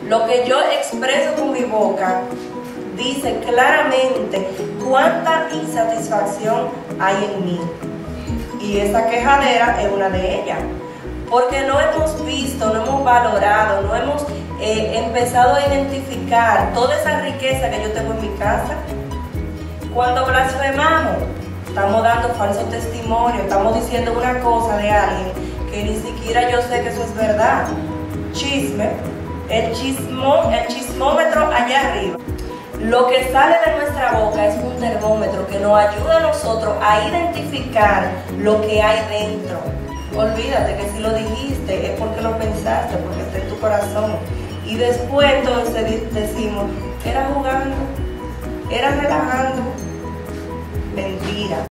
Lo que yo expreso con mi boca dice claramente cuánta insatisfacción hay en mí. Y esa quejadera es una de ellas. Porque no hemos visto, no hemos valorado, no hemos empezado a identificar toda esa riqueza que yo tengo en mi casa. Cuando blasfemamos, estamos dando falso testimonio, estamos diciendo una cosa de alguien que ni siquiera yo sé que eso es verdad. Chisme, el chismómetro allá arriba. Lo que sale de nuestra boca es un termómetro que nos ayuda a nosotros a identificar lo que hay dentro. Olvídate que si lo dijiste es porque lo pensaste, porque está en tu corazón. Y después entonces decimos, era jugando, era relajando. Mentira.